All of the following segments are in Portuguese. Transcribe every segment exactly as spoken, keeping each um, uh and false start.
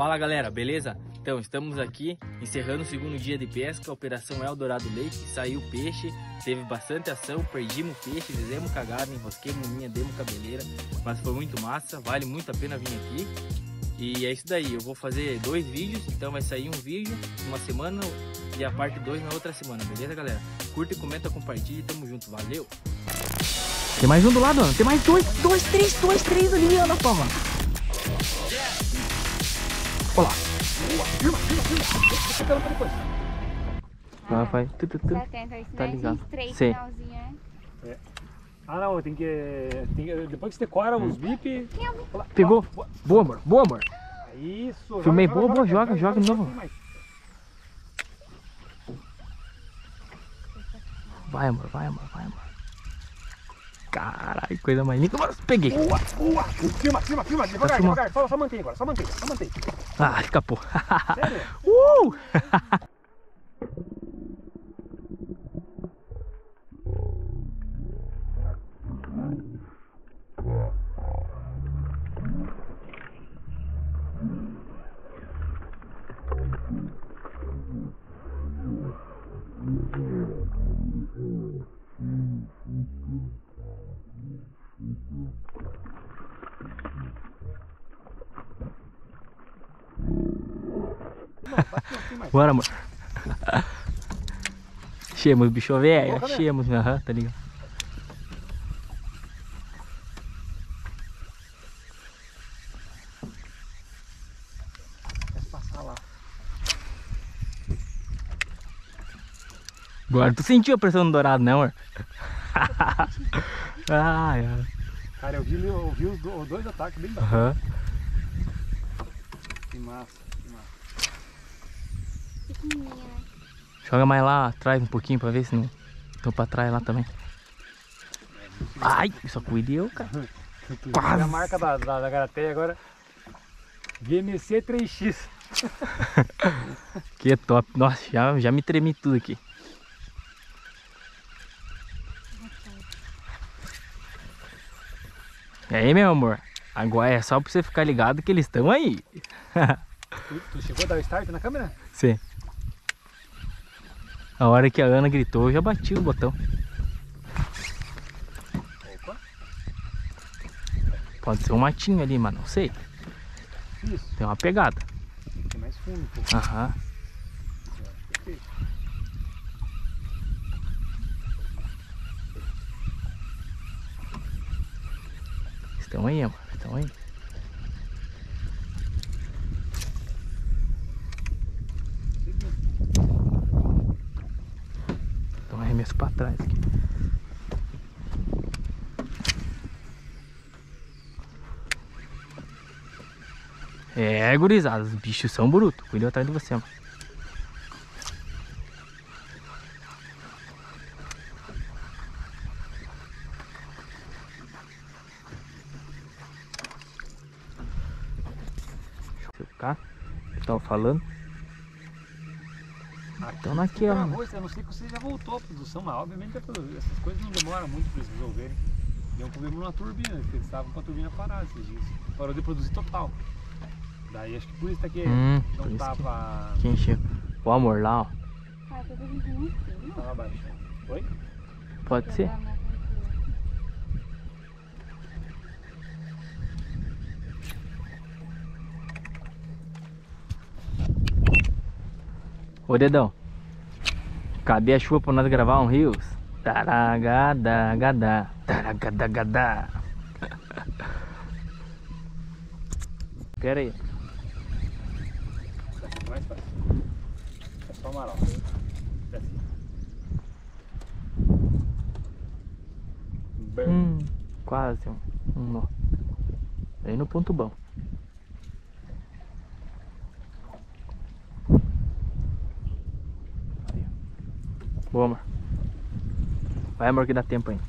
Fala galera, beleza? Então estamos aqui encerrando o segundo dia de pesca, Operação Eldorado Lake. Saiu peixe, teve bastante ação, perdimos peixe, fizemos cagada, enrosquemos linha, demos cabeleira, mas foi muito massa, vale muito a pena vir aqui. E é isso daí, eu vou fazer dois vídeos, então vai sair um vídeo uma semana e a parte dois na outra semana, beleza galera? Curta, comenta, compartilha e tamo junto, valeu! Tem mais um do lado, Ana. Tem mais dois, dois, três, dois, três ali, Ana, toma. Olha lá. Firma, firma, firma. Deixa eu pegar pra depois. Ah, vai. Tu, tu, tu. Tá atento, isso Tá não é ligado. três Sei. finalzinho, né? É. Ah não, tem que, tem que... Depois que você decora os bip... Pegou. Boa, amor. Boa, amor. Isso. Filmei. Joga, Boa, joga, boa. Joga, joga de novo. mais. Vai, amor. Vai, amor. Vai, amor. Caralho, coisa mais linda. Peguei. Boa, boa. Firma, firma, firma. Devagar, filmando. devagar. Só, só mantém agora, só mantém, só mantém. Ah, escapou. Sério? uh! Bora, amor. Achemos, bicho velho. Achemos, aham, tá ligado? Vai passar lá. Agora tu sentiu a pressão do dourado, né, amor? Ai, ai. Cara, eu vi, eu vi os do- os dois ataques bem bacanas. Aham. Que massa, que massa. Pequenininha, né? Joga mais lá atrás um pouquinho pra ver se não estão pra trás lá também. Ai, só cuide eu, cara. Quase. A marca da, da, da Garateia agora. V M C três X. Que é top. Nossa, já, já me tremi tudo aqui. E aí, meu amor? Agora é só pra você ficar ligado que eles estão aí. Tu, tu chegou a dar o start na câmera? Sim. A hora que a Ana gritou, eu já bati o botão. Opa. Pode ser um matinho ali, mas não sei. Isso. Tem uma pegada. Tem mais fundo um pouco. Aham. Perfeito. Estão aí, amor. Estão aí. Então arremesso pra trás aqui. É, gurizada, os bichos são brutos. Cuidado atrás de você, amor. Deixa eu ficar. Eu tava falando. Então naquela. Arroz, eu não sei que você já voltou à produção, mas obviamente essas coisas não demoram muito para eles resolverem. Deu um problema numa turbina, eles estavam com a turbina parada esses dias. Parou de produzir total. Daí acho que por isso tá que Hum, por não isso tava. Que encheu. O amor lá, ó. Ah, eu tô brincando em cima. Tava abaixo. Oi? Pode ser. Pegar minha pintura. Ô dedão, cadê a chuva pra nós gravar um rios? Taragadagada, taragadagada. Pera aí. Daqui mais fácil. É só amarelo. Desce. Bem. Hum, quase um, um nó. Aí no ponto bom. Aí. Boa, amor. Vai, amor, que dá tempo ainda.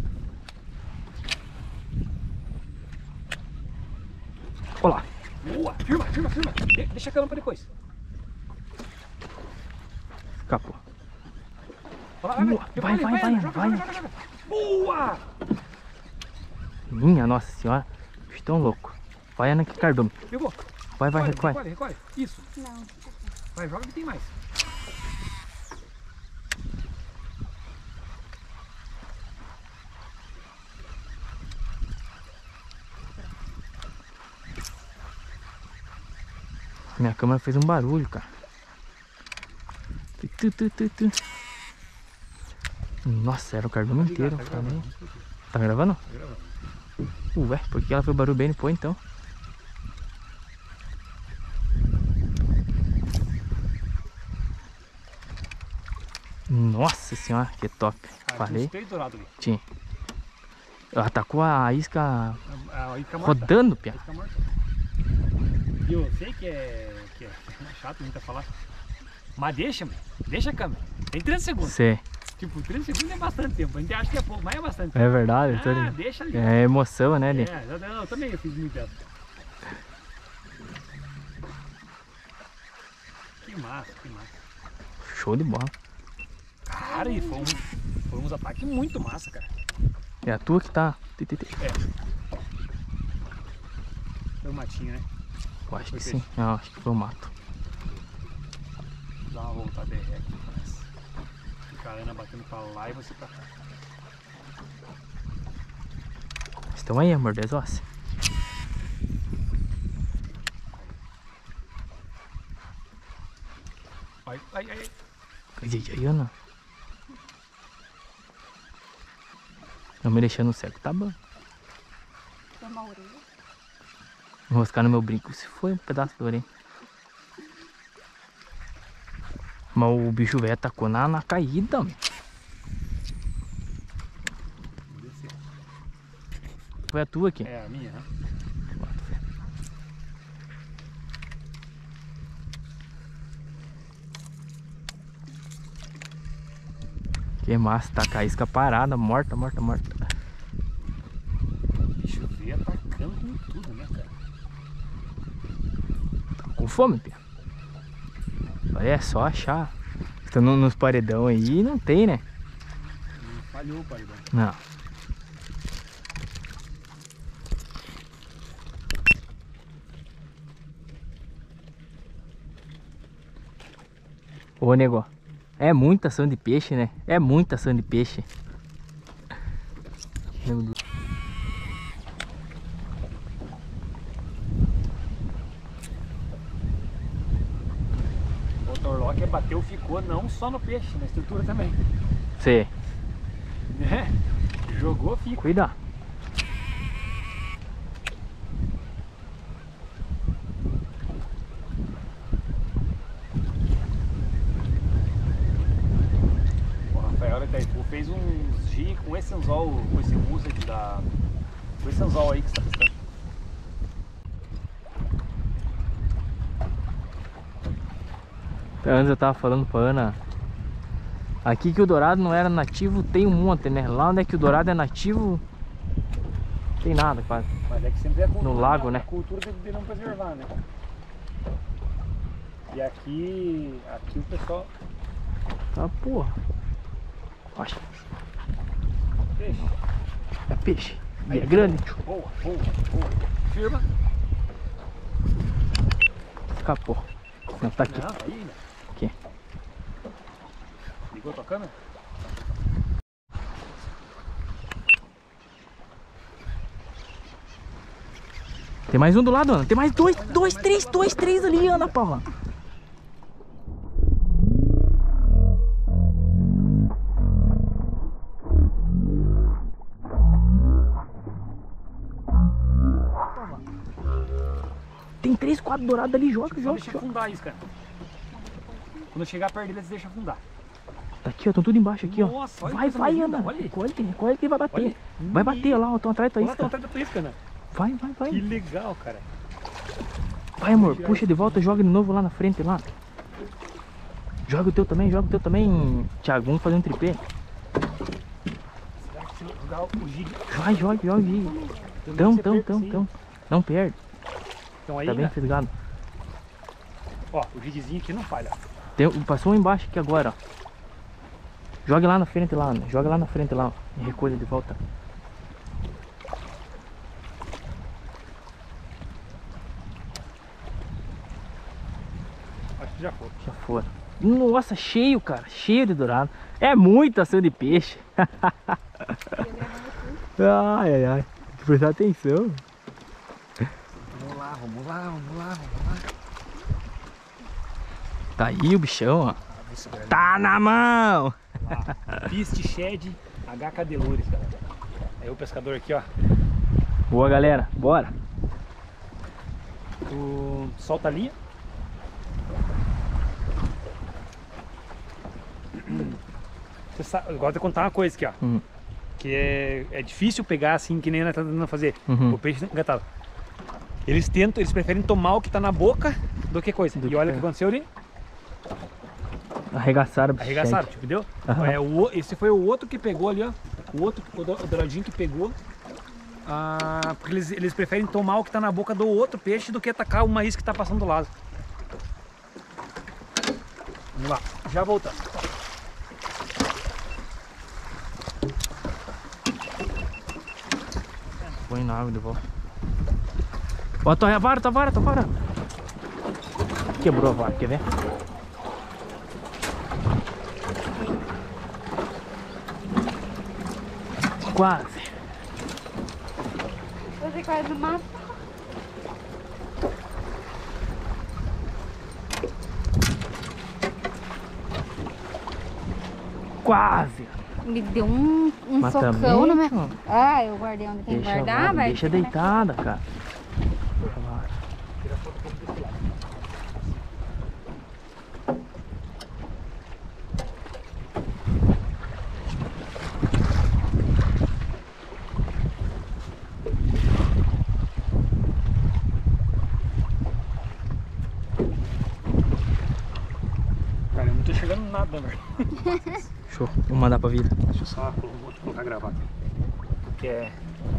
Olá. Boa! Firma, firma, firma! De- Deixa a câmera pra depois. Escapou. Vai, Boa. Vai, vai, vai, Ana, joga, vai. joga, joga, joga. Boa! Minha nossa senhora. Bicho tão louco. Vai, Ana, que cardume. Pegou. Vai, vai, recolhe. Recolhe, recolhe. Isso. Não. Vai, joga que tem mais. Minha câmera fez um barulho, cara. Tu, tu, tu, tu. Nossa, era o cardume inteiro. Tá Tá, gravando. tá gravando? Tá gravando. Ué, porque ela fez o barulho bem depois então. Nossa senhora, que top. Ah, Falei. tem uns três dourados ali. Tinha. Ela atacou a isca A, a isca morta. rodando, A pia. isca morta. E eu sei que é, que é chato muita falar. Mas deixa, mano. Deixa a câmera. Tem trinta segundos. Sei. Tipo, trinta segundos é bastante tempo. A gente acha que é pouco, mas é bastante tempo. É verdade. eu tô Ah, ligado. deixa ali. É emoção, né, ali? É, eu, eu também fiz muito dessa. Que massa, que massa. Show de bola. Cara, e foi, um, foi uns ataques muito massa, cara. É a tua que tá. Ti, ti, ti. Foi o matinho, né? Eu acho Foi que peixe. sim. Não, acho que foi o mato. Vou dar uma voltada aqui, parece. Fica a Ana batendo pra lá e você pra cá. Estão aí, amor, das ossos. Ai, ai, ai. Ai, ai, ai, Ana. Não me deixando cego, tá bom. Foi uma orelha. Enroscar no meu brinco. Se foi um pedaço da orelha. Mas o bicho velho atacou na, na caída, meu. Vou descer. Foi a tua aqui. É a minha, né? Que massa, tá com a isca parada, morta, morta, morta. O bicho veio atacando com tudo, né, cara? Tá com fome, pia. Olha, é só achar. Estando nos paredão aí, não tem, né? Não falhou o paredão. Não. Ô, nego, é muita ação de peixe, né? É muita ação de peixe. Meu Deus. O Torlock bateu, ficou não só no peixe, na estrutura também. Cê, Né? Jogou, fica. cuida. O Rafael da Itaipu fez uns G com esse anzol, com esse musa aqui da. Com esse anzol aí que você tá pescando. Antes eu tava falando pra Ana. Aqui que o dourado não era nativo, tem um monte, né? Lá onde é que o dourado é nativo, tem nada quase. Mas é que sempre é a cultura, No lago, a né? cultura de, de não preservar, né? E aqui, aqui o pessoal. Tá, porra. Acho Peixe. é peixe. E Aí, é grande. Boa, boa, boa. Firma. Escapou. Não, tá aqui. Não, tá aí, né? Aqui. Ligou a tua câmera? Tem mais um do lado, Ana. Tem mais dois, dois, três, dois, três ali, Ana Paula. Tem três, quatro dourados ali, joga, Só joga, deixa joga. afundar isso, cara. Quando eu chegar perto deles, deixa afundar. Tá aqui, ó, estão tudo embaixo aqui, ó. Nossa, olha Vai, que coisa vai, linda, Ana. olha. Recolhe, recolhe que vai bater. Olha. Vai bater lá, ó, estão atrás da tua Olha lá, tá isca. atrás da tua isca, né? Vai, vai, vai. Que legal, cara. Vai, amor, puxa de volta, joga de novo lá na frente, lá. Joga o teu também, joga o teu também, Thiago. Vamos fazer um tripé. Será que se eu jogar o gig... Vai, joga, joga. Tão, tão, tão, tão. Não perde. Então aí, Tá bem né? fisgado. Ó, o gigzinho aqui não falha. Tem, passou um embaixo aqui agora, ó. Joga lá na frente lá, Ana. Joga lá na frente lá, ó. E recolha de volta. Acho que já foi. Já foram. Nossa, cheio, cara. Cheio de dourado. É muita ação de peixe. Ai, ai, ai. Tem que prestar atenção. Vamos lá, vamos lá, vamos lá, vamos lá. Tá aí o bichão, ó. Tá na mão! Piste Shed H Cadelures, galera. Aí o pescador aqui, ó. Boa, galera. Bora. Tu solta a linha. Você sabe, eu gosto de contar uma coisa aqui, ó. Uhum. Que é, é difícil pegar assim, que nem nós tá tentando fazer. Uhum. O peixe engatado. Eles tentam, eles preferem tomar o que tá na boca do que coisa. Do e que olha o é. que aconteceu ali. Arregaçaram o bicho. Arregaçaram, tipo, deu? Aham. É, o, esse foi o outro que pegou ali, ó. O outro, o do- o douradinho que pegou. Ah, porque eles, eles preferem tomar o que tá na boca do outro peixe do que atacar uma isca que tá passando do lado. Vamos lá, já voltamos. Põe na água de volta. Ó, tua a vara, tua vara, tua vara. Quebrou a vara, quer ver? Quase. Você quase mata. Quase. Me deu um, um Mas socão também, na minha... ó. Ah, eu guardei onde tem que Deixa, a guardar, vara, vai. deixa fica na- deitada, cara. Cara, eu não tô chegando nada, velho. Show. Vou mandar pra vida. Deixa eu só vou colocar gravar aqui. Que é.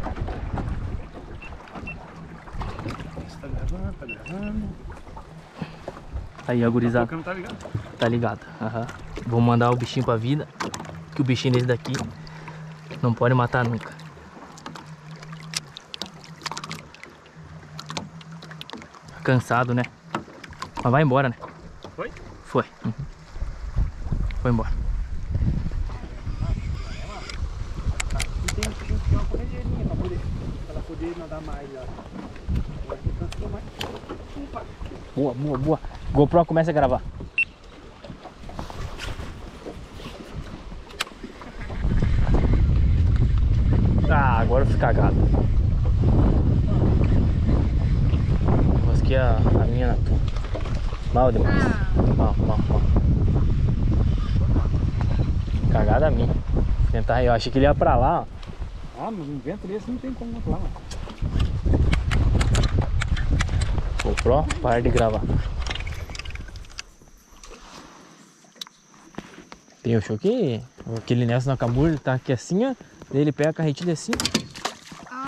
Tá gravando, tá gravando. Aí, a gurizada. Porque não tá ligado. Tá ligado? Aham. Vou mandar o bichinho pra vida. Que o bichinho desse daqui não pode matar nunca. Tá cansado, né? Mas vai embora, né? Foi? Foi. Uhum. Foi embora. E tem, tem, tem uma corrigeirinha pra poder, pra ela poder nadar mais lá. Agora tem que mais. Opa! Boa, boa, boa. GoPro começa a gravar. Ah, agora eu fui cagado. Mosquei a, a minha na tua. Mal demais. Mal, mal, mal. Cagada a minha. Tentar, eu achei que ele ia pra lá, ó. Ah, mas um vento desse não tem como lá, mano. GoPro, para de gravar. Tem o show que aquele Nelson Nakamura, ele tá aqui assim, ó. Daí ele pega a carretilha assim. Ah,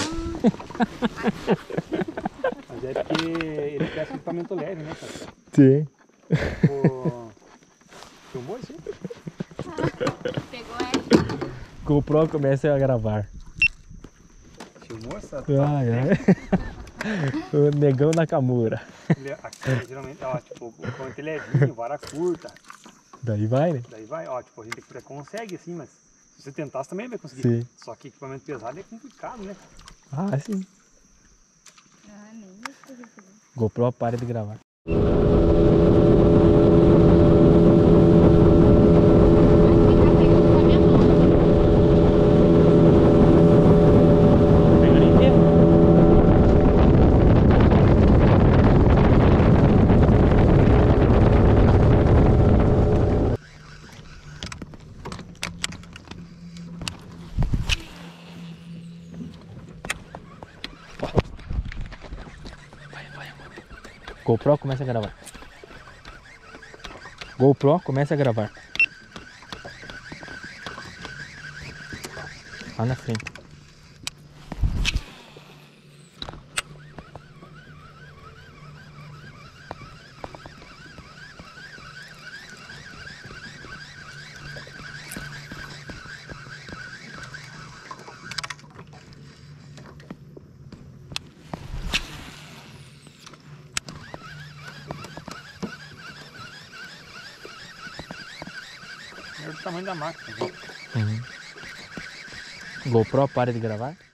Mas é porque ele pesca equipamento leve, né, cara? Sim. O... Filmou isso aí? pegou essa. GoPro começa a gravar. Filmou essa? Ai, ai. O negão Nakamura. Ele, aqui, geralmente, ó, tipo, quando ele é levinho, vara curta, Daí vai, né? daí vai, ó, tipo, a gente consegue assim, mas se você tentar, você também vai conseguir. Sim. Só que equipamento pesado é complicado, né? Ah, sim. Ah, nem isso. GoPro, para de gravar. GoPro começa a gravar. GoPro começa a gravar. Lá na frente. do tamanho da máquina. Uhum. GoPro para de gravar?